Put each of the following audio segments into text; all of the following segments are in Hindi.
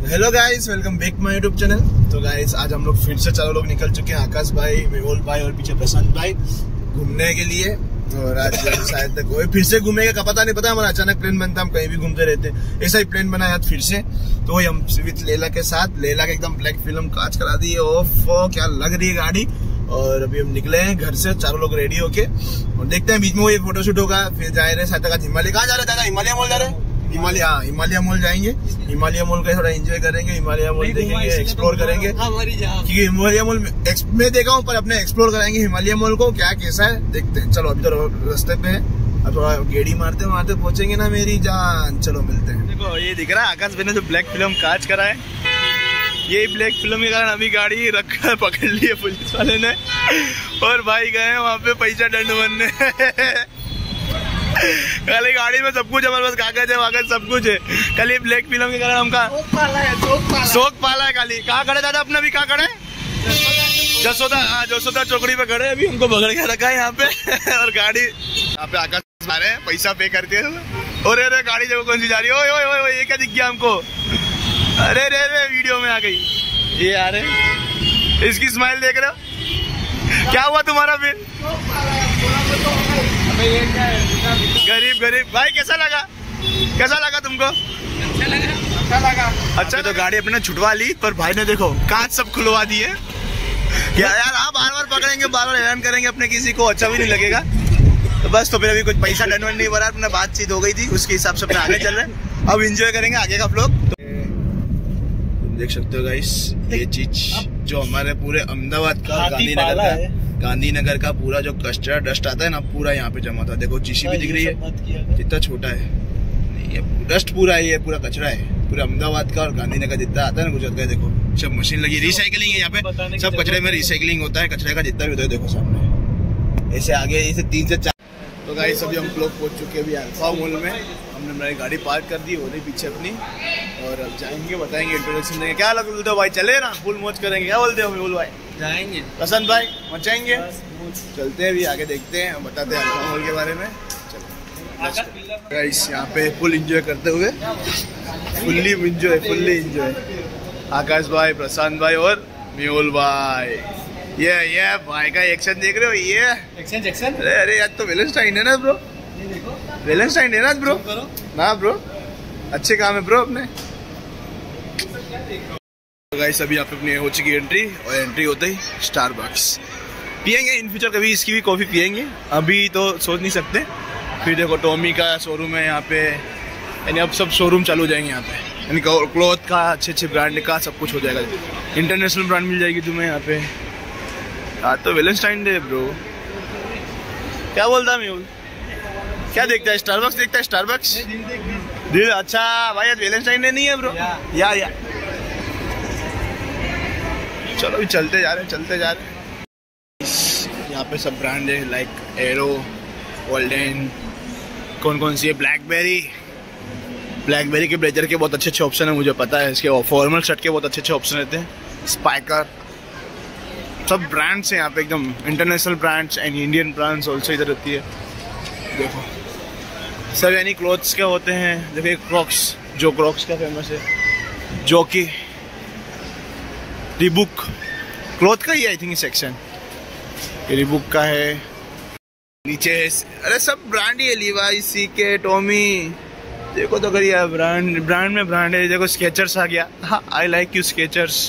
Hello guys, welcome back my YouTube channel. तो गाइस आज हम लोग फिर से चारों लोग निकल चुके हैं, आकाश भाई, मेहुल भाई और पीछे प्रशांत भाई, घूमने के लिए। और आज शायद तक कोई फिर से घूमेगा का पता नहीं, पता हमारा अचानक प्लान बनता है, हम कहीं भी घूमते रहते हैं। ऐसा ही प्लान बना आज फिर से। तो वही हम विद लेला के साथ, लेला के एकदम ब्लैक फिल्म कांच करा दी है। ओफ क्या लग रही है गाड़ी। और अभी हम निकले हैं घर से, चारों लोग रेडी होके, और देखते हैं बीच में वो एक फोटोशूट होगा, फिर जा रहे शायद तक हिमालय। कहाँ जा रहे दादा? हिमालय मॉल जा रहे हैं। हिमालय मॉल जाएंगे, हिमालय मॉल का थोड़ा एंजॉय करेंगे, हिमालय मॉल देखेंगे, एक्सप्लोर करेंगे। क्योंकि हिमालय मॉल मैं देखा हूँ, पर अपने एक्सप्लोर कराएंगे हिमालय मॉल को, क्या कैसा है देखते हैं। चलो अभी तो रास्ते पे है, अब थोड़ा गेड़ी मारते मारते पहुंचेंगे ना मेरी जान। चलो मिलते हैं। देखो ये दिख रहा है आकाश भाई ने जो ब्लैक फिल्म कांच करा है, यही ब्लैक फिल्म के कारण अभी गाड़ी रखा पकड़ ली है पुलिस वाले ने, और भाई गए वहाँ पे पैसा दंड बनने। खाली गाड़ी में सब कुछ है, हमारे पास कागज है वागज सब कुछ है, खाली ब्लैक फिल्म के कारण हमका शौक पाला है खाली। कहाँ खड़े दादा अपने? अभी कहाँ खड़े? जसोदा चौकड़ी पे खड़े, अभी हमको पकड़ के रखा है यहाँ पे। और गाड़ी यहाँ पे आकाश आ रहे हैं पैसा पे करके। और अरे गाड़ी देखो कौन सी जा रही है। ओए ये क्या दिख गया हमको? अरे रे वीडियो में आ गई ये आ रहे। इसकी स्माइल देख रहे हो? क्या हुआ तुम्हारा फिर? गरीब भाई कैसा लगा तुमको? अच्छा लगा। अच्छा तो गाड़ी अपने छुटवा ली, पर भाई ने देखो कांच सब खुलवा दिए। यार आप बार बार पकड़ेंगे, बार बार हैरान करेंगे अपने, किसी को अच्छा भी नहीं लगेगा। तो बस तो फिर अभी कुछ पैसा दंड नहीं भरा, अपना बातचीत हो गई थी, उसके हिसाब से अपने आगे चल रहे हैं। अब एंजॉय करेंगे आगे का व्लॉग। तुम देख सकते हो गाइस, ये चीज जो हमारे पूरे अहमदाबाद का गांधीनगर का पूरा जो कचरा डस्ट आता है ना, पूरा यहाँ पे जमा था। देखो जीसीबी दिख रही है, कितना छोटा है, ये डस्ट पूरा है, ये पूरा कचरा है पूरा अहमदाबाद का और गांधीनगर जितना आता है ना गुजरात का। देखो सब मशीन लगी, रिसाइकलिंग है यहाँ पे, सब कचरे में रिसाइकलिंग होता है, कचरे का जितना भी होता है। देखो सामने ऐसे आगे ऐसे 3 से 4। तो गाइस अभी हम लोग पहुंच चुके हैं अल्फा मॉल में, हमने हमारी गाड़ी पार्क कर दी, वो नहीं पीछे अपनी, और अब जाएंगे, बताएंगे, इंट्रोडक्शन देंगे। क्या लग बोलते हो भाई? चले ना, फुल मौज करेंगे। क्या बोलते हो मेहुल भाई? जाएंगे प्रशांत भाई, मचाएंगे। चलते हैं अभी आगे, देखते हैं, बताते हैं अल्फा मॉल के बारे में। गाइस यहाँ पे फुल एंजॉय करते हुए, फुल्ली एंजॉय आकाश भाई, प्रशांत भाई और मेहुल भाई। ये भाई का एक्शन देख रहे हो? ये एक्शन अरे यार, तो वैलेंटाइन है ना ब्रो, वैलेंटाइन है ना ब्रो, ना ब्रो, अच्छे काम है ब्रो अपने। तो गाइस अभी यहाँ पे अपनी हो चुकी एंट्री, और एंट्री होते ही स्टारबक्स पियेंगे। इन फ्यूचर कभी इसकी भी कॉफी पियेंगे, अभी तो सोच नहीं सकते। फिर देखो टॉमी का शोरूम है यहाँ पे, यानी अब सब शोरूम चालू हो जाएंगे यहाँ पे, यानी क्लॉथ का अच्छे ब्रांड का सब कुछ हो जाएगा, इंटरनेशनल ब्रांड मिल जाएगी तुम्हें यहाँ पे। आज तो वैलेंटाइन डे ब्रो। क्या बोलता है मेहुल? क्या देखता है? स्टारबक्स देखता है? स्टारबक्स दिल। अच्छा भाई आज वैलेंटाइन डे नहीं है ब्रो? या चलो भी चलते जा रहे हैं। यहाँ पे सब ब्रांड है, लाइक एरो, गोल्डन, कौन सी है, ब्लैकबेरी के ब्लेजर के बहुत अच्छे ऑप्शन है, मुझे पता है। इसके फॉर्मल शर्ट के बहुत अच्छे ऑप्शन रहते हैं। स्पाइकर, सब ब्रांड्स हैं यहाँ पे, एकदम international brands and Indian brands also इधर रहती है। देखो सब यानी क्लोथ्स के होते हैं। देखो क्रॉक्स का फेमस है, जो कि रिबुक क्लोथ का ही आई थिंक सेक्शन, रिबुक का है। नीचे अरे सब ब्रांड ही है, लीवाइस, सीके, टॉमी, देखो तो करिए ब्रांड में ब्रांड है। देखो स्केचर्स आ गया, हाँ आई लाइक यू स्केचर्स।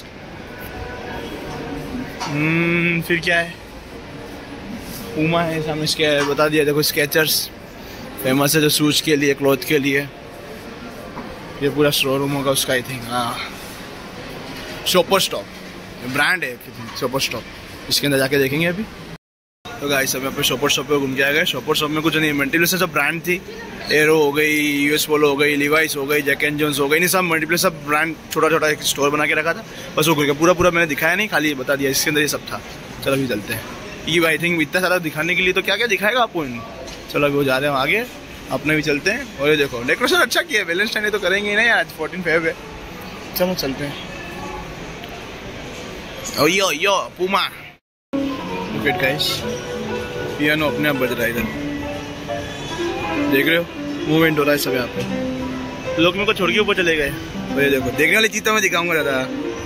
फिर क्या है? पूमा है सामने, इसके बता दिया। देखो स्केचर्स फेमस है जो शूज के लिए, क्लॉथ के लिए। ये पूरा शोरूम होगा उसका आई थिंक। हाँ शॉपर स्टॉप ब्रांड है, शॉपर स्टॉप, इसके अंदर जाके देखेंगे अभी। तो गाइस सब यहाँ पे शॉपर शॉप पे घूम के आ गए। शॉपर शॉप में कुछ नहीं, मल्टीप्लेस से सब ब्रांड थी, एरो हो गई, यूएस पोलो हो गई, लीवाइस हो गई, जैक एंड जोन्स हो गई, नहीं सब मल्टीप्लेस, सब ब्रांड छोटा एक स्टोर बना के रखा था। बस वो घूम के पूरा मैंने दिखाया नहीं, खाली बता दिया इसके अंदर ये सब था। चलो अभी चलते हैं। ये आई थिंक इतना सारा दिखाने के लिए तो क्या दिखाएगा आपको। चलो अभी वो जा रहे हैं आगे, अपने भी चलते हैं। और ये देखो डेकोरेशन अच्छा किया है, वैलेंटाइन डे तो करेंगे ही नहीं आज, 14 फेब है। चलो चलते हैं। Oh yo Puma fit guys, piano अपने आप बज रहा है इधर, देख रहे हो मूवमेंट हो रहा है सब यहाँ पे। लोग मेरे को छोड़ के ऊपर चले गए, और ये देखो देखने वाली चीज़ तो मैं दिखाऊंगा ज़्यादा।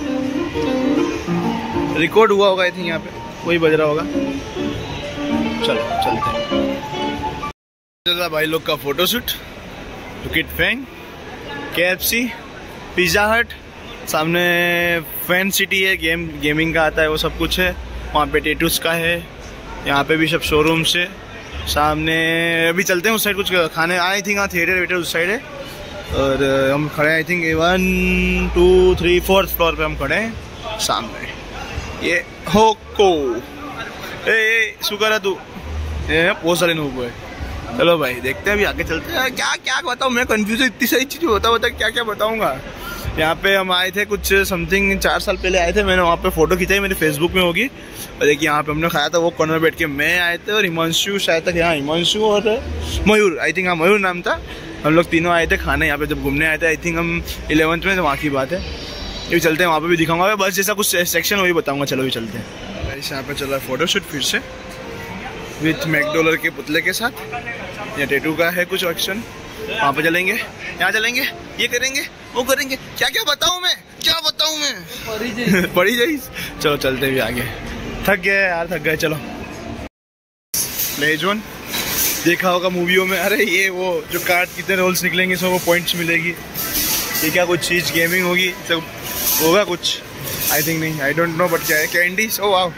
रिकॉर्ड हुआ होगा आई थिंक यहाँ पे, वही बज रहा होगा। चलो चलते हैं भाई लोग का फोटोशूट। टुकिट फैंग, KFC, पिज़्ज़ा हट, सामने फैन सिटी है, गेमिंग का आता है वो सब कुछ है। वहाँ पे टेटूस का है, यहाँ पे भी सब शोरूम से। सामने अभी चलते हैं उस साइड कुछ खाने। आई थिंक हाँ थिएटर वेटर उस साइड है। और हम खड़े हैं आई थिंक 1 2 3 4th फ्लोर पे हम खड़े हैं। सामने ये होको शुक्र है तू बहुत सारे नूब है। चलो भाई देखते हैं अभी आगे चलते हैं। क्या क्या बताऊँ मैं, कंफ्यूज हूँ, इतनी सारी चीज़ें बता क्या क्या बताऊँगा। यहाँ पे हम आए थे कुछ समथिंग 4 साल पहले आए थे। मैंने वहाँ पे फोटो खिंचाई, मेरे फेसबुक में होगी। और देखिए यहाँ पे हमने खाया था वो कॉर्नर बैठ के। मैं आए थे और हिमांशु शायद तक, यहाँ हिमांशु और मयूर, आई थिंक हाँ मयूर नाम था। हम लोग तीनों आए थे खाने यहाँ पे जब घूमने आए थे। आई थिंक हम 11th में, तो वहाँ की बात है। ये चलते हैं वहाँ पे भी दिखाऊंगा, बस जैसा कुछ सेक्शन वही बताऊँगा। चलो भी चलते हैं। यहाँ पे चल रहा है फोटोशूट फिर से विथ मैकडॉलर के पुतले के साथ। या टेटू का है कुछ एक्शन, वहाँ पे चलेंगे, यहाँ चलेंगे, ये करेंगे, वो करेंगे। क्या क्या बताऊँ मैं, क्या बताऊँ मैं पड़ी जाइए। चलो चलते भी आगे। थक गए यार, थक गए। चलो प्ले जोन देखा होगा मूवियों में। अरे ये वो जो कार्ड कितने रोल्स निकलेंगे सब वो पॉइंट्स मिलेगी। ये क्या कुछ चीज़ गेमिंग होगी, सब होगा कुछ आई थिंक, नहीं आई डोंट नो, बट क्या है कैंडीज। ओ वाओ,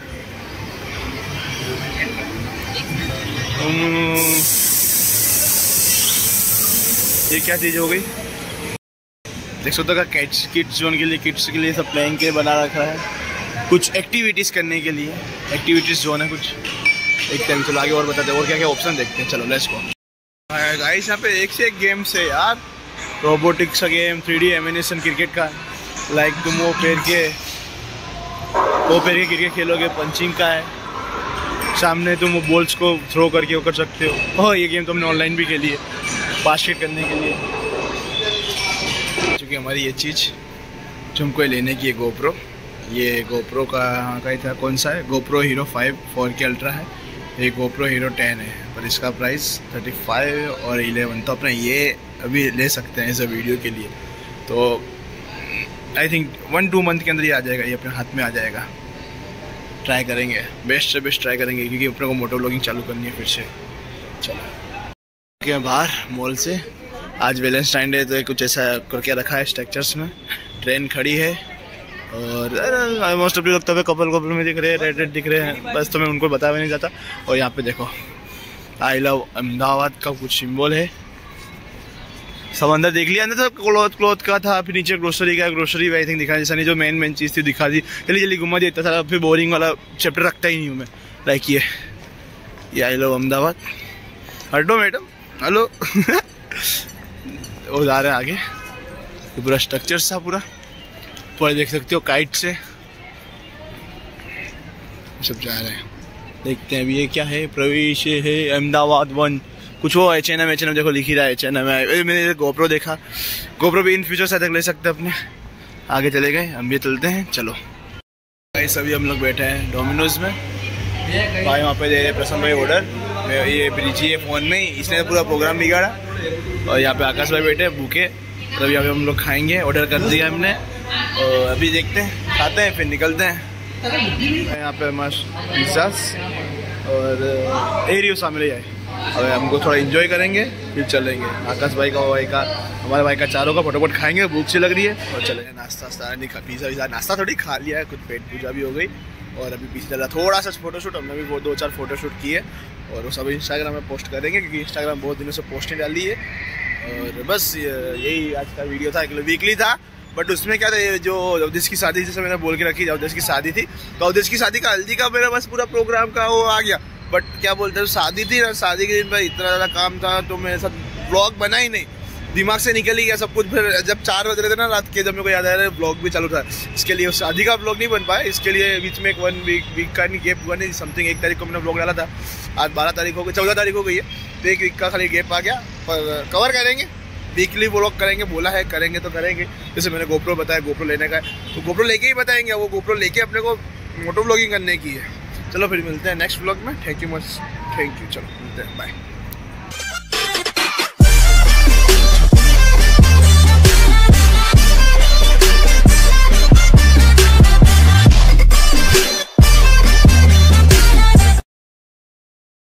ये क्या चीज़ हो गई। देख सकते हो किड्स जोन के लिए, किड्स के लिए सब प्लेइंग के बना रखा है। कुछ एक्टिविटीज़ करने के लिए एक्टिविटीज़ जोन है कुछ। देखते हैं चलो आगे और बताते हैं और क्या क्या ऑप्शन देखते हैं। चलो लेट्स गो गाइस। यहाँ पे एक से एक गेम्स है यार। रोबोटिक्स का गेम, 3D एनिमेशन क्रिकेट का, लाइक तुम वो पैर के क्रिकेट खेलोगे, पंचिंग का है। सामने तुम वो बॉल्स को थ्रो करके वो कर सकते हो। ओह ये गेम तुमने ऑनलाइन भी खेली है, बास्केट करने के लिए। क्योंकि हमारी ये चीज़ जो हमको लेने की है गोप्रो, ये गोप्रो का ही था, कौन सा है, गोप्रो हीरो 5 4K अल्ट्रा है। ये गोप्रो हीरो 10 है, पर इसका प्राइस 35 और 11। तो अपने ये अभी ले सकते हैं ऐसे वीडियो के लिए। तो आई थिंक 1-2 मंथ के अंदर ये आ जाएगा, ये अपने हाथ में आ जाएगा। ट्राई करेंगे, बेस्ट से बेस्ट ट्राई करेंगे, क्योंकि अपने को मोटो व्लॉगिंग चालू करनी है फिर से। चलो बाहर मॉल से, आज वैलेंटाइन डे तो कुछ ऐसा करके रखा है स्ट्रक्चर्स में। ट्रेन खड़ी है और मोस्ट ऑफ लगता है कपल में दिख रहे हैं, रेड दिख रहे हैं, बस तो मैं उनको बता भी नहीं जाता। और यहाँ पे देखो आई लव अहमदाबाद का कुछ सिंबल है। सब अंदर देख लिया, अंदर तो क्लोथ का था, फिर नीचे ग्रोसरी का, ग्रोसरी आई थिंक दिखा, जैसा नहीं जो मेन चीज़ थी दिखा दी। जल्दी घुमा दिया, इतना सारा फिर बोरिंग वाला चैप्टर रखता ही नहीं हूँ मैं। लाइक ये आई लव अहमदाबाद। हटो मैडम, हेलो वो जा रहे हैं आगे। ये पूरा स्ट्रक्चर था पूरा, ऊपर देख सकते हो काइट से सब जा रहे हैं। देखते हैं अभी ये क्या है, प्रवेश है अहमदाबाद 1 कुछ वो H&M देखो लिख ही रहा है H&M। मैंने गोप्रो देखा, गोप्रो भी इन फ्यूचर शायद ले सकते हैं अपने। आगे चले गए, हम भी चलते हैं। चलो गाइस अभी हम लोग बैठे हैं डोमिनोज में। भाई वहाँ पे दे रहे प्रसन्न भाई ऑर्डर, ये ब्रिजी है फ़ोन में, इसने पूरा प्रोग्राम बिगाड़ा। और यहाँ पे आकाश भाई बैठे भूखे, तो यहाँ पे हम लोग खाएंगे। ऑर्डर कर दिया हमने और अभी देखते हैं, खाते हैं फिर निकलते हैं। यहाँ पे मस्त पिज़्ज़ास और एरियो शामिल है। अब हमको थोड़ा एंजॉय करेंगे फिर चलेंगे। आकाश भाई का, हमारे भाई का, चारों का फटाफट खाएंगे, भूख से लग रही है। और चलेंगे। नाश्ता नहीं खा, पिज़्ज़ा नाश्ता थोड़ी खा लिया है, कुछ पेट पूजा भी हो गई। और अभी पीछे चल रहा थोड़ा सा फोटोशूट, हमने भी वो 2-4 फोटोशूट किए और वो सब इंस्टाग्राम में पोस्ट करेंगे, क्योंकि इंस्टाग्राम बहुत दिनों से पोस्ट नहीं डाली है। और बस यही आज का वीडियो था, वीकली था। बट उसमें क्या था, जो अवधेश की शादी, जैसे मैंने बोल के रखी, अवधेश की शादी थी, तो अवधेश की शादी का हल्दी का मेरा बस पूरा प्रोग्राम का वो आ गया। बट क्या बोलते हैं, शादी थी ना, शादी के दिन पर इतना ज़्यादा काम था तो मैं सब ब्लॉग बना ही नहीं, दिमाग से निकल ही गया सब कुछ। फिर जब 4 बज रहे थे ना रात के, जब मेरे को याद आया ब्लॉग भी चालू था, इसके लिए शादी का ब्लॉग नहीं बन पाया। इसके लिए बीच में एक 1 वीक का नहीं गेप हुआ, नहीं समथिंग 1 तारीख को मैंने ब्लॉग डाला था। आज 12 तारीख हो गई, 14 तारीख हो गई है, तो 1 वीक का खाली गेप आ गया। पर कवर करेंगे, वीकली व्लॉग करेंगे, बोला है करेंगे तो करेंगे। जैसे मैंने गोप्रो बताया, गोप्रो लेने का है तो गोप्रो लेके ही बताएंगे। वो गोप्रो लेके अपने को मोटो व्लॉगिंग करने की है। चलो फिर मिलते हैं नेक्स्ट व्लॉग में। Thank you much, thank you. चलो मिलते हैं, बाय।